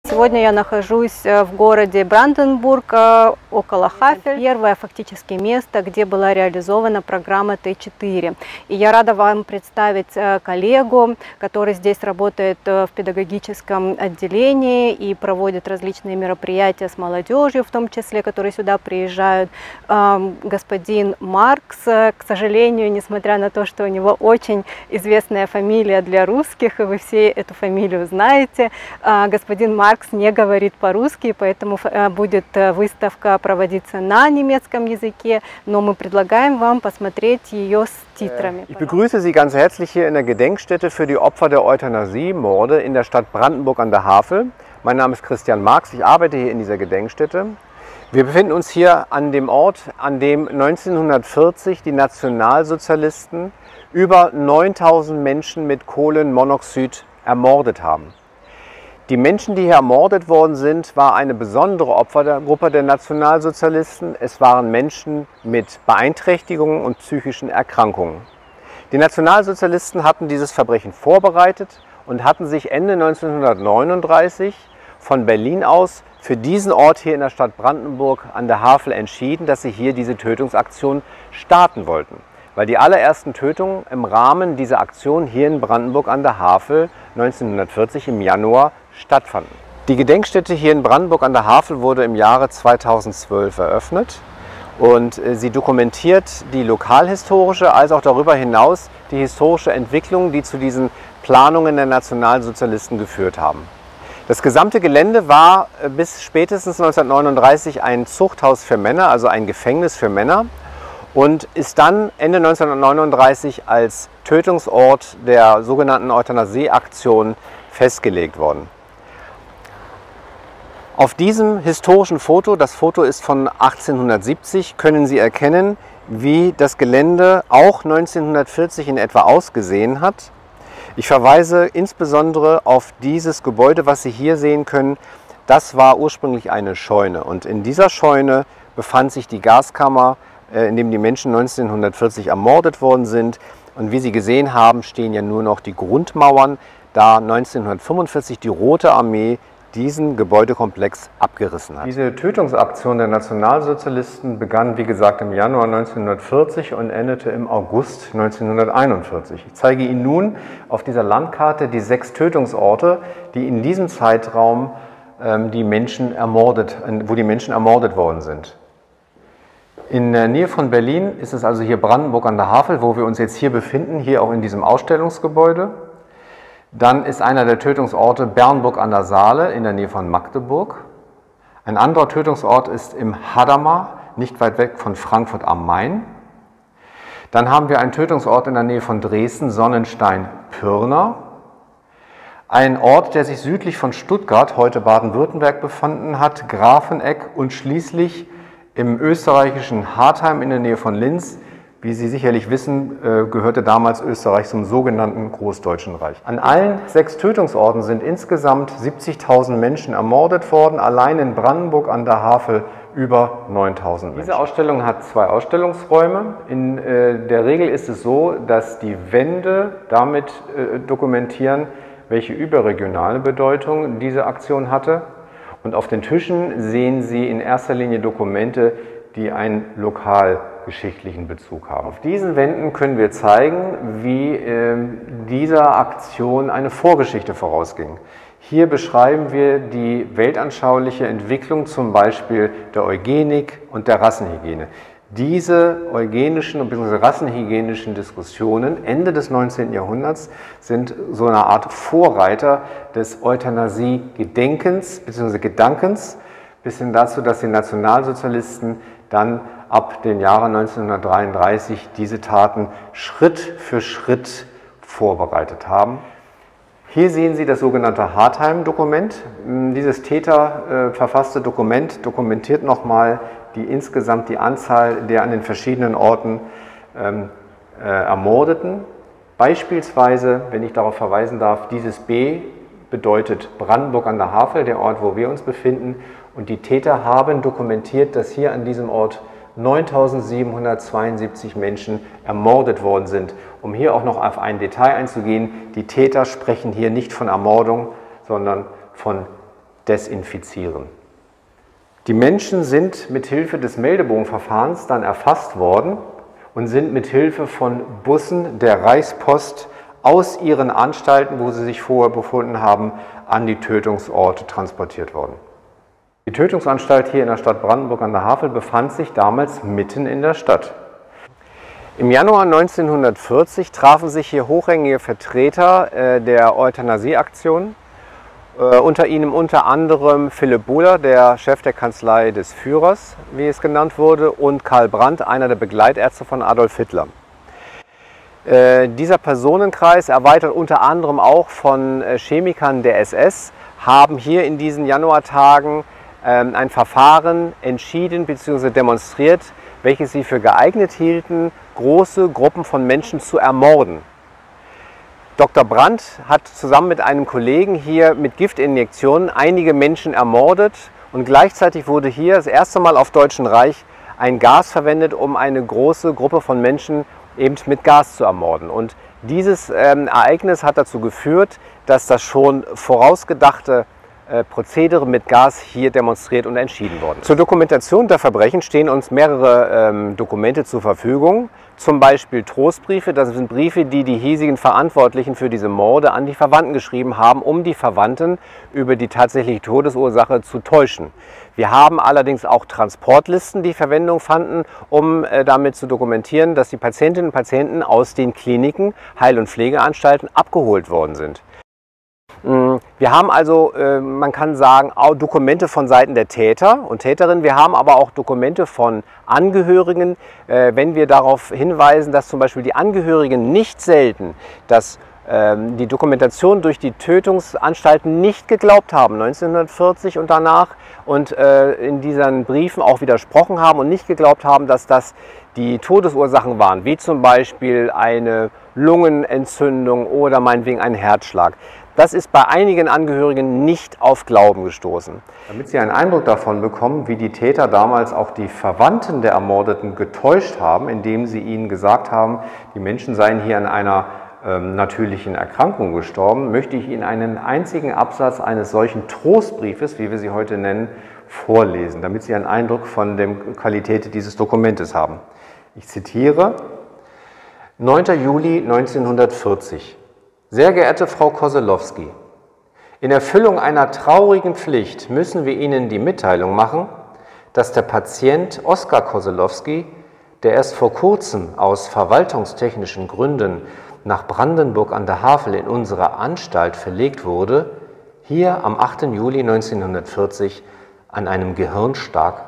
Сегодня я нахожусь в городе Бранденбург, около Хафель. Первое фактически место, где была реализована программа Т4. И я рада вам представить коллегу, который здесь работает в педагогическом отделении и проводит различные мероприятия с молодежью, в том числе, которые сюда приезжают. Господин Маркс, к сожалению, несмотря на то, что у него очень известная фамилия для русских, и вы все эту фамилию знаете, господин Маркс не говорит по-русски, поэтому будет выставка проводиться на немецком языке, но мы предлагаем вам посмотреть ее с титрами. Ich begrüße Sie ganz herzlich hier in der Gedenkstätte für die Opfer der Euthanasie-Morde in der Stadt Brandenburg an der Havel. Mein Name ist Christian Marx, ich arbeite hier in dieser Gedenkstätte. Wir befinden uns hier an dem Ort, an dem 1940 die Nationalsozialisten über 9000 Menschen mit Kohlenmonoxid ermordet haben. Die Menschen, die hier ermordet worden sind, war eine besondere Opfergruppe der Nationalsozialisten. Es waren Menschen mit Beeinträchtigungen und psychischen Erkrankungen. Die Nationalsozialisten hatten dieses Verbrechen vorbereitet und hatten sich Ende 1939 von Berlin aus für diesen Ort hier in der Stadt Brandenburg an der Havel entschieden, dass sie hier diese Tötungsaktion starten wollten. Weil die allerersten Tötungen im Rahmen dieser Aktion hier in Brandenburg an der Havel 1940 im Januar stattfanden. Die Gedenkstätte hier in Brandenburg an der Havel wurde im Jahre 2012 eröffnet und sie dokumentiert die lokalhistorische als auch darüber hinaus die historische Entwicklung, die zu diesen Planungen der Nationalsozialisten geführt haben. Das gesamte Gelände war bis spätestens 1939 ein Zuchthaus für Männer, also ein Gefängnis für Männer, und ist dann Ende 1939 als Tötungsort der sogenannten Euthanasie-Aktion festgelegt worden. Auf diesem historischen Foto, das Foto ist von 1870, können Sie erkennen, wie das Gelände auch 1940 in etwa ausgesehen hat. Ich verweise insbesondere auf dieses Gebäude, was Sie hier sehen können. Das war ursprünglich eine Scheune und in dieser Scheune befand sich die Gaskammer, in dem die Menschen 1940 ermordet worden sind. Und wie Sie gesehen haben, stehen ja nur noch die Grundmauern, da 1945 die Rote Armee diesen Gebäudekomplex abgerissen hat. Diese Tötungsaktion der Nationalsozialisten begann, wie gesagt, im Januar 1940 und endete im August 1941. Ich zeige Ihnen nun auf dieser Landkarte die 6 Tötungsorte, die in diesem Zeitraum wo die Menschen ermordet worden sind. In der Nähe von Berlin ist es also hier Brandenburg an der Havel, wo wir uns jetzt hier befinden, hier auch in diesem Ausstellungsgebäude. Dann ist einer der Tötungsorte Bernburg an der Saale in der Nähe von Magdeburg. Ein anderer Tötungsort ist im Hadamar, nicht weit weg von Frankfurt am Main. Dann haben wir einen Tötungsort in der Nähe von Dresden, Sonnenstein-Pirna. Ein Ort, der sich südlich von Stuttgart, heute Baden-Württemberg, befunden hat, Grafeneck, und schließlich im österreichischen Hartheim in der Nähe von Linz. Wie Sie sicherlich wissen, gehörte damals Österreich zum sogenannten Großdeutschen Reich. An allen 6 Tötungsorten sind insgesamt 70.000 Menschen ermordet worden, allein in Brandenburg an der Havel über 9.000 Menschen. Diese Ausstellung hat 2 Ausstellungsräume. In der Regel ist es so, dass die Wände damit dokumentieren, welche überregionale Bedeutung diese Aktion hatte. Und auf den Tischen sehen Sie in erster Linie Dokumente, die einen lokalgeschichtlichen Bezug haben. Auf diesen Wänden können wir zeigen, wie dieser Aktion eine Vorgeschichte vorausging. Hier beschreiben wir die weltanschauliche Entwicklung zum Beispiel der Eugenik und der Rassenhygiene. Diese eugenischen bzw. rassenhygienischen Diskussionen Ende des 19. Jahrhunderts sind so eine Art Vorreiter des Euthanasie-Gedenkens bzw. Gedankens, bis hin dazu, dass die Nationalsozialisten dann ab dem Jahre 1933 diese Taten Schritt für Schritt vorbereitet haben. Hier sehen Sie das sogenannte Hartheim-Dokument. Dieses täterverfasste Dokument dokumentiert nochmal insgesamt die Anzahl der an den verschiedenen Orten Ermordeten. Beispielsweise, wenn ich darauf verweisen darf, dieses B bedeutet Brandenburg an der Havel, der Ort, wo wir uns befinden. Und die Täter haben dokumentiert, dass hier an diesem Ort 9.772 Menschen ermordet worden sind. Um hier auch noch auf ein Detail einzugehen, die Täter sprechen hier nicht von Ermordung, sondern von desinfizieren. Die Menschen sind mit Hilfe des Meldebogenverfahrens dann erfasst worden und sind mit Hilfe von Bussen der Reichspost aus ihren Anstalten, wo sie sich vorher befunden haben, an die Tötungsorte transportiert worden. Die Tötungsanstalt hier in der Stadt Brandenburg an der Havel befand sich damals mitten in der Stadt. Im Januar 1940 trafen sich hier hochrangige Vertreter der Euthanasieaktion, unter ihnen unter anderem Philipp Buhler, der Chef der Kanzlei des Führers, wie es genannt wurde, und Karl Brandt, einer der Begleitärzte von Adolf Hitler. Dieser Personenkreis, erweitert unter anderem auch von Chemikern der SS, haben hier in diesen Januartagen ein Verfahren entschieden bzw. demonstriert, welches sie für geeignet hielten, große Gruppen von Menschen zu ermorden. Dr. Brandt hat zusammen mit einem Kollegen hier mit Giftinjektionen einige Menschen ermordet und gleichzeitig wurde hier das erste Mal auf Deutschem Reich ein Gas verwendet, um eine große Gruppe von Menschen eben mit Gas zu ermorden. Und dieses Ereignis hat dazu geführt, dass das schon vorausgedachte Prozedere mit Gas hier demonstriert und entschieden worden ist. Zur Dokumentation der Verbrechen stehen uns mehrere Dokumente zur Verfügung, zum Beispiel Trostbriefe. Das sind Briefe, die die hiesigen Verantwortlichen für diese Morde an die Verwandten geschrieben haben, um die Verwandten über die tatsächliche Todesursache zu täuschen. Wir haben allerdings auch Transportlisten, die Verwendung fanden, um damit zu dokumentieren, dass die Patientinnen und Patienten aus den Kliniken, Heil- und Pflegeanstalten abgeholt worden sind. Wir haben also, man kann sagen, auch Dokumente von Seiten der Täter und Täterinnen. Wir haben aber auch Dokumente von Angehörigen, wenn wir darauf hinweisen, dass zum Beispiel die Angehörigen nicht selten, dass die Dokumentation durch die Tötungsanstalten nicht geglaubt haben, 1940 und danach, und in diesen Briefen auch widersprochen haben und nicht geglaubt haben, dass das die Todesursachen waren, wie zum Beispiel eine Lungenentzündung oder meinetwegen ein Herzschlag. Das ist bei einigen Angehörigen nicht auf Glauben gestoßen. Damit Sie einen Eindruck davon bekommen, wie die Täter damals auch die Verwandten der Ermordeten getäuscht haben, indem sie ihnen gesagt haben, die Menschen seien hier an einer natürlichen Erkrankung gestorben, möchte ich Ihnen einen einzigen Absatz eines solchen Trostbriefes, wie wir sie heute nennen, vorlesen, damit Sie einen Eindruck von der Qualität dieses Dokumentes haben. Ich zitiere: 9. Juli 1940. Sehr geehrte Frau Koselowski, in Erfüllung einer traurigen Pflicht müssen wir Ihnen die Mitteilung machen, dass der Patient Oskar Koselowski, der erst vor kurzem aus verwaltungstechnischen Gründen nach Brandenburg an der Havel in unsere Anstalt verlegt wurde, hier am 8. Juli 1940 an einem Gehirnschlag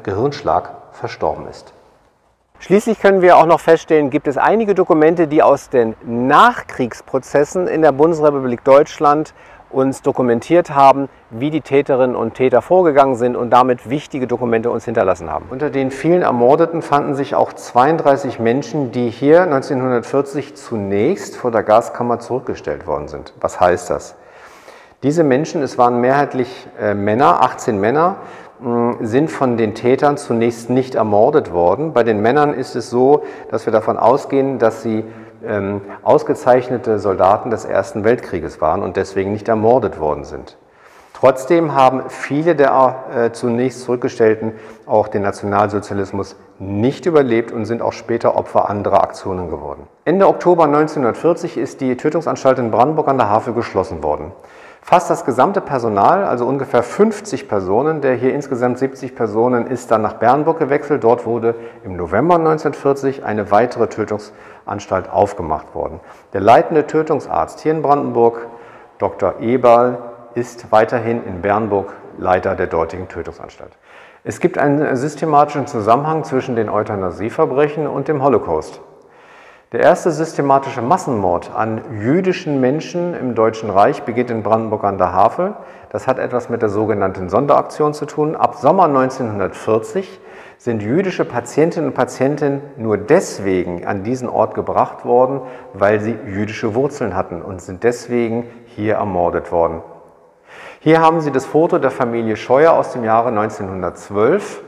verstorben ist. Schließlich können wir auch noch feststellen, gibt es einige Dokumente, die aus den Nachkriegsprozessen in der Bundesrepublik Deutschland uns dokumentiert haben, wie die Täterinnen und Täter vorgegangen sind und damit wichtige Dokumente uns hinterlassen haben. Unter den vielen Ermordeten fanden sich auch 32 Menschen, die hier 1940 zunächst vor der Gaskammer zurückgestellt worden sind. Was heißt das? Diese Menschen, es waren mehrheitlich Männer, 18 Männer, sind von den Tätern zunächst nicht ermordet worden. Bei den Männern ist es so, dass wir davon ausgehen, dass sie ausgezeichnete Soldaten des Ersten Weltkrieges waren und deswegen nicht ermordet worden sind. Trotzdem haben viele der zunächst Zurückgestellten auch den Nationalsozialismus nicht überlebt und sind auch später Opfer anderer Aktionen geworden. Ende Oktober 1940 ist die Tötungsanstalt in Brandenburg an der Havel geschlossen worden. Fast das gesamte Personal, also ungefähr 50 Personen, der hier insgesamt 70 Personen, ist dann nach Bernburg gewechselt. Dort wurde im November 1940 eine weitere Tötungsanstalt aufgemacht worden. Der leitende Tötungsarzt hier in Brandenburg, Dr. Eberl, ist weiterhin in Bernburg Leiter der dortigen Tötungsanstalt. Es gibt einen systematischen Zusammenhang zwischen den Euthanasieverbrechen und dem Holocaust. Der erste systematische Massenmord an jüdischen Menschen im Deutschen Reich beginnt in Brandenburg an der Havel. Das hat etwas mit der sogenannten Sonderaktion zu tun. Ab Sommer 1940 sind jüdische Patientinnen und Patienten nur deswegen an diesen Ort gebracht worden, weil sie jüdische Wurzeln hatten und sind deswegen hier ermordet worden. Hier haben Sie das Foto der Familie Scheuer aus dem Jahre 1912.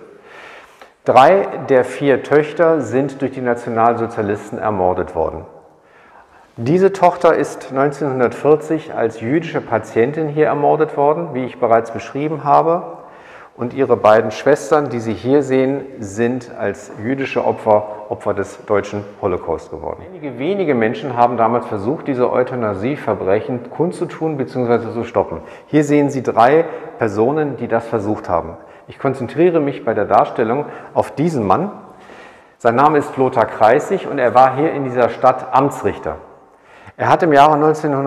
3 der 4 Töchter sind durch die Nationalsozialisten ermordet worden. Diese Tochter ist 1940 als jüdische Patientin hier ermordet worden, wie ich bereits beschrieben habe. Und ihre beiden Schwestern, die Sie hier sehen, sind als jüdische Opfer des deutschen Holocaust geworden. Wenige Menschen haben damals versucht, diese Euthanasieverbrechen kundzutun bzw. zu stoppen. Hier sehen Sie 3 Personen, die das versucht haben. Ich konzentriere mich bei der Darstellung auf diesen Mann. Sein Name ist Lothar Kreissig und er war hier in dieser Stadt Amtsrichter. Er hat im Jahre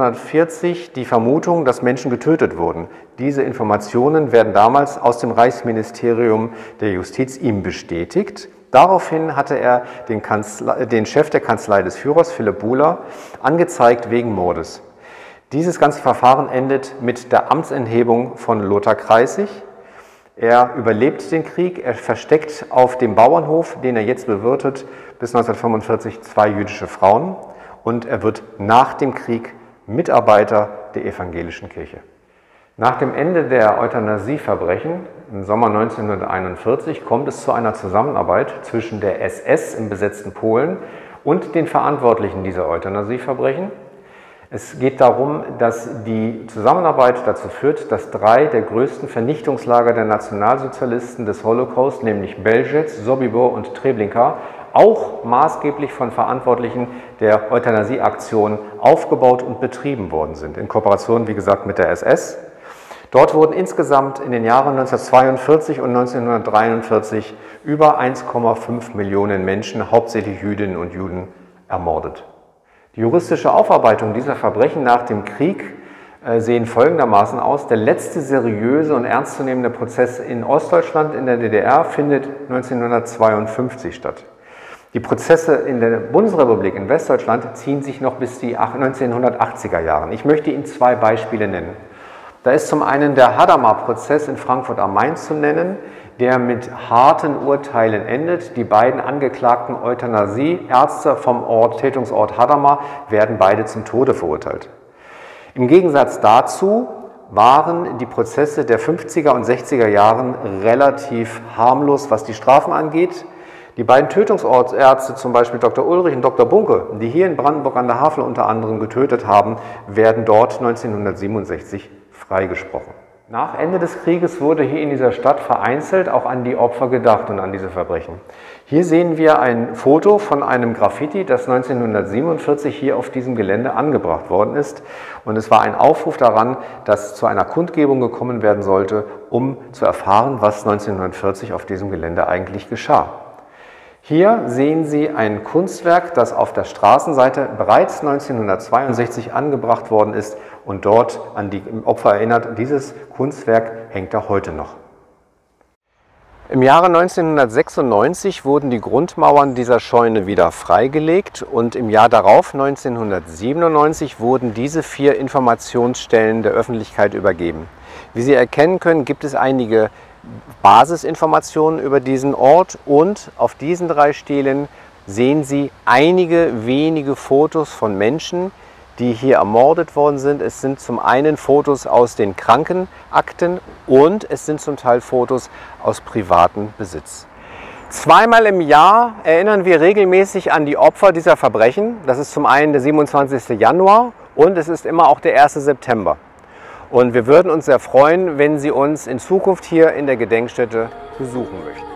1940 die Vermutung, dass Menschen getötet wurden. Diese Informationen werden damals aus dem Reichsministerium der Justiz ihm bestätigt. Daraufhin hatte er den Chef der Kanzlei des Führers, Philipp Buhler, angezeigt wegen Mordes. Dieses ganze Verfahren endet mit der Amtsenthebung von Lothar Kreissig. Er überlebt den Krieg, er versteckt auf dem Bauernhof, den er jetzt bewirtet, bis 1945 2 jüdische Frauen. Und er wird nach dem Krieg Mitarbeiter der evangelischen Kirche. Nach dem Ende der Euthanasieverbrechen im Sommer 1941 kommt es zu einer Zusammenarbeit zwischen der SS im besetzten Polen und den Verantwortlichen dieser Euthanasieverbrechen. Es geht darum, dass die Zusammenarbeit dazu führt, dass 3 der größten Vernichtungslager der Nationalsozialisten des Holocaust, nämlich Belzec, Sobibor und Treblinka, auch maßgeblich von Verantwortlichen der Euthanasieaktion aufgebaut und betrieben worden sind, in Kooperation, wie gesagt, mit der SS. Dort wurden insgesamt in den Jahren 1942 und 1943 über 1,5 Millionen Menschen, hauptsächlich Jüdinnen und Juden, ermordet. Die juristische Aufarbeitung dieser Verbrechen nach dem Krieg sehen folgendermaßen aus. Der letzte seriöse und ernstzunehmende Prozess in Ostdeutschland, in der DDR, findet 1952 statt. Die Prozesse in der Bundesrepublik in Westdeutschland ziehen sich noch bis die 1980er Jahre. Ich möchte Ihnen 2 Beispiele nennen. Da ist zum einen der Hadamar-Prozess in Frankfurt am Main zu nennen, der mit harten Urteilen endet. Die beiden angeklagten Euthanasieärzte vom Tätungsort Hadamar werden beide zum Tode verurteilt. Im Gegensatz dazu waren die Prozesse der 50er und 60er Jahren relativ harmlos, was die Strafen angeht. Die beiden Tötungsärzte, zum Beispiel Dr. Ulrich und Dr. Bunke, die hier in Brandenburg an der Havel unter anderem getötet haben, werden dort 1967 freigesprochen. Nach Ende des Krieges wurde hier in dieser Stadt vereinzelt auch an die Opfer gedacht und an diese Verbrechen. Hier sehen wir ein Foto von einem Graffiti, das 1947 hier auf diesem Gelände angebracht worden ist. Und es war ein Aufruf daran, dass zu einer Kundgebung gekommen werden sollte, um zu erfahren, was 1940 auf diesem Gelände eigentlich geschah. Hier sehen Sie ein Kunstwerk, das auf der Straßenseite bereits 1962 angebracht worden ist und dort an die Opfer erinnert. Dieses Kunstwerk hängt da heute noch. Im Jahre 1996 wurden die Grundmauern dieser Scheune wieder freigelegt und im Jahr darauf, 1997, wurden diese 4 Informationsstellen der Öffentlichkeit übergeben. Wie Sie erkennen können, gibt es einige Basisinformationen über diesen Ort und auf diesen 3 Stelen sehen Sie einige wenige Fotos von Menschen, die hier ermordet worden sind. Es sind zum einen Fotos aus den Krankenakten und es sind zum Teil Fotos aus privatem Besitz. 2-mal im Jahr erinnern wir regelmäßig an die Opfer dieser Verbrechen. Das ist zum einen der 27. Januar und es ist immer auch der 1. September. Und wir würden uns sehr freuen, wenn Sie uns in Zukunft hier in der Gedenkstätte besuchen möchten.